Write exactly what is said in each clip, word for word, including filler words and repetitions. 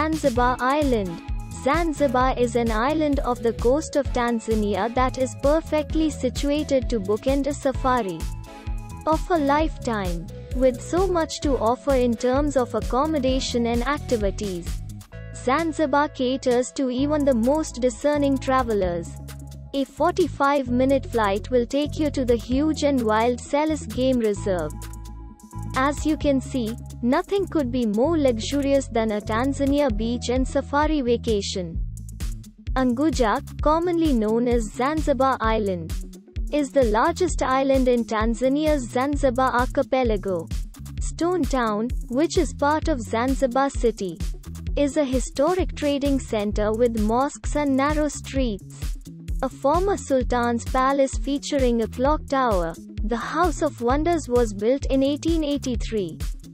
Zanzibar Island. Zanzibar is an island off the coast of Tanzania that is perfectly situated to bookend a safari of a lifetime. With so much to offer in terms of accommodation and activities, Zanzibar caters to even the most discerning travelers. A forty-five minute flight will take you to the huge and wild Selous Game Reserve. As you can see, nothing could be more luxurious than a Tanzania beach and safari vacation. Unguja, commonly known as Zanzibar Island, is the largest island in Tanzania's Zanzibar archipelago. Stone Town, which is part of Zanzibar City, is a historic trading center with mosques and narrow streets. A former sultan's palace featuring a clock tower, the House of Wonders, was built in eighteen eighty-three.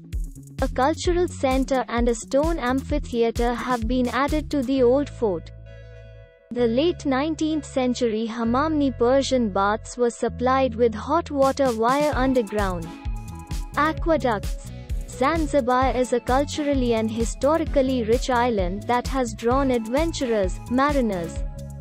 A cultural center and a stone amphitheater have been added to the old fort. The late nineteenth century Hammamni Persian baths were supplied with hot water via underground aqueducts. Zanzibar is a culturally and historically rich island that has drawn adventurers, mariners,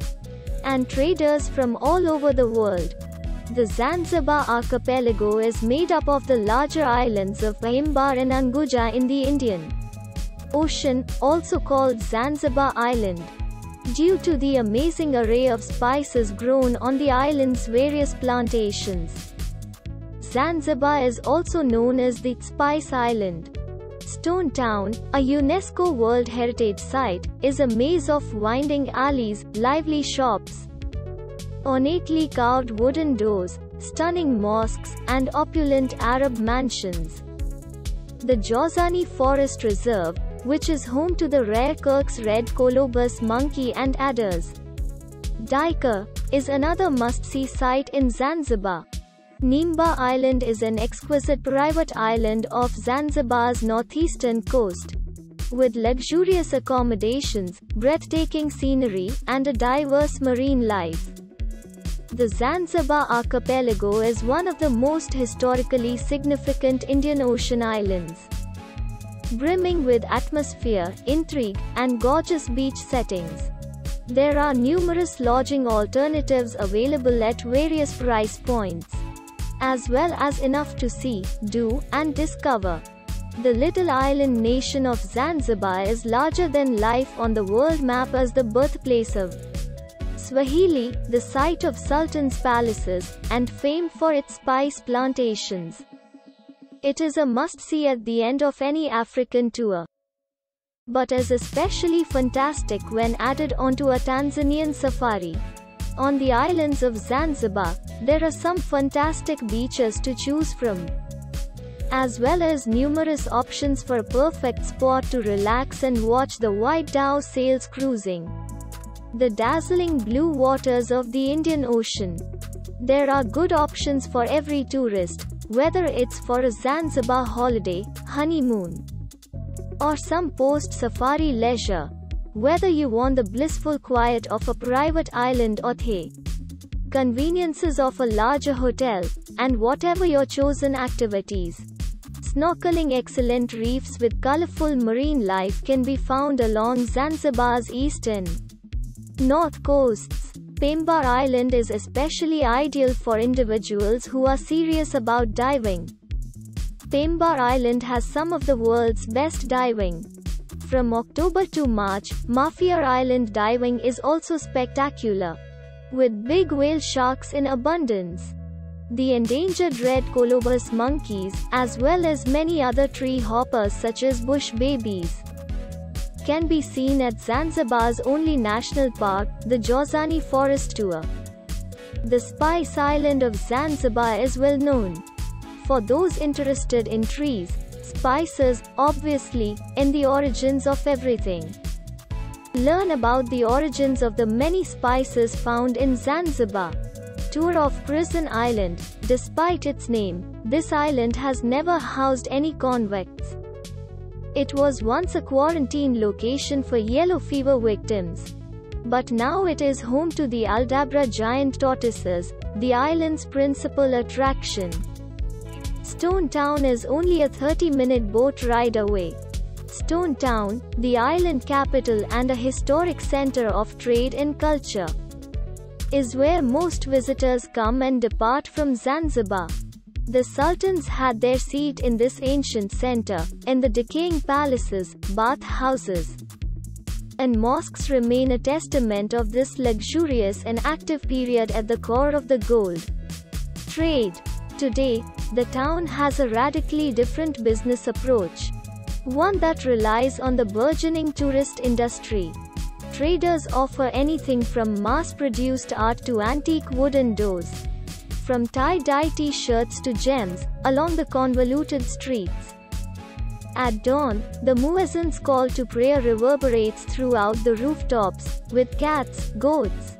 and traders from all over the world. The Zanzibar archipelago is made up of the larger islands of Pemba and Unguja in the Indian Ocean, also called Zanzibar Island, due to the amazing array of spices grown on the island's various plantations. Zanzibar is also known as the Spice Island. Stone Town, a UNESCO World Heritage Site, is a maze of winding alleys, lively shops, ornately carved wooden doors, stunning mosques, and opulent Arab mansions. The Jozani Forest Reserve, which is home to the rare Kirk's red colobus monkey and adders, Daika, is another must-see site in Zanzibar. Nimba Island is an exquisite private island off Zanzibar's northeastern coast, with luxurious accommodations, breathtaking scenery, and a diverse marine life. The Zanzibar archipelago is one of the most historically significant Indian Ocean islands, brimming with atmosphere, intrigue, and gorgeous beach settings. There are numerous lodging alternatives available at various price points, as well as enough to see, do, and discover. The little island nation of Zanzibar is larger than life on the world map as the birthplace of Swahili, the site of sultans' palaces, and famed for its spice plantations. It is a must-see at the end of any African tour, but is especially fantastic when added onto a Tanzanian safari. On the islands of Zanzibar, there are some fantastic beaches to choose from, as well as numerous options for a perfect spot to relax and watch the white dhow sails cruising the dazzling blue waters of the Indian Ocean. There are good options for every tourist, whether it's for a Zanzibar holiday, honeymoon, or some post-safari leisure. Whether you want the blissful quiet of a private island or the conveniences of a larger hotel, and whatever your chosen activities, snorkeling excellent reefs with colorful marine life can be found along Zanzibar's east and north coasts. Pemba Island is especially ideal for individuals who are serious about diving. Pemba Island has some of the world's best diving. From October to March, Mafia Island diving is also spectacular, with big whale sharks in abundance. The endangered red colobus monkeys, as well as many other tree hoppers such as bush babies, can be seen at Zanzibar's only national park, the Jozani Forest Tour. The Spice Island of Zanzibar is well known for those interested in trees, spices, obviously, and the origins of everything. Learn about the origins of the many spices found in Zanzibar. Tour of Prison Island. Despite its name, this island has never housed any convicts. It was once a quarantine location for yellow fever victims, but now it is home to the Aldabra giant tortoises, the island's principal attraction. Stone Town is only a thirty minute boat ride away. Stone Town, the island capital and a historic center of trade and culture, is where most visitors come and depart from Zanzibar. The sultans had their seat in this ancient center, and the decaying palaces, bath houses, and mosques remain a testament of this luxurious and active period at the core of the gold trade. Today, the town has a radically different business approach, one that relies on the burgeoning tourist industry. Traders offer anything from mass-produced art to antique wooden doors, from tie-dye t-shirts to gems, along the convoluted streets. At dawn, the muezzin's call to prayer reverberates throughout the rooftops, with cats, goats,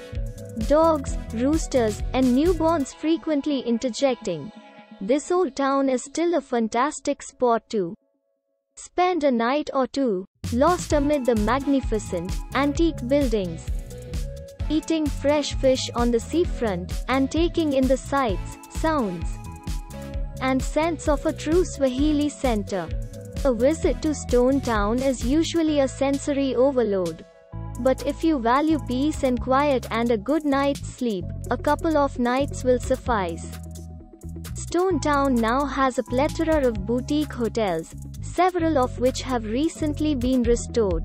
dogs, roosters, and newborns frequently interjecting. This old town is still a fantastic spot to spend a night or two, lost amid the magnificent, antique buildings, eating fresh fish on the seafront, and taking in the sights, sounds, and scents of a true Swahili center. A visit to Stone Town is usually a sensory overload. But if you value peace and quiet and a good night's sleep, a couple of nights will suffice. Stone Town now has a plethora of boutique hotels, several of which have recently been restored.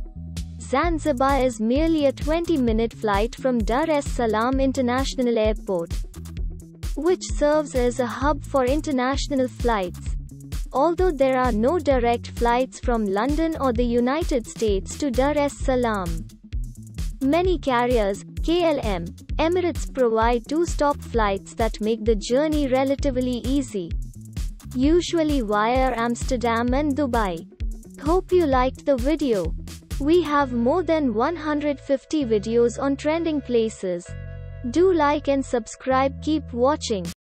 Zanzibar is merely a twenty-minute flight from Dar es Salaam International Airport, which serves as a hub for international flights. Although there are no direct flights from London or the United States to Dar es Salaam, many carriers, K L M, Emirates provide two-stop flights that make the journey relatively easy, usually via Amsterdam and Dubai. Hope you liked the video. We have more than one hundred fifty videos on trending places. Do like and subscribe. Keep watching.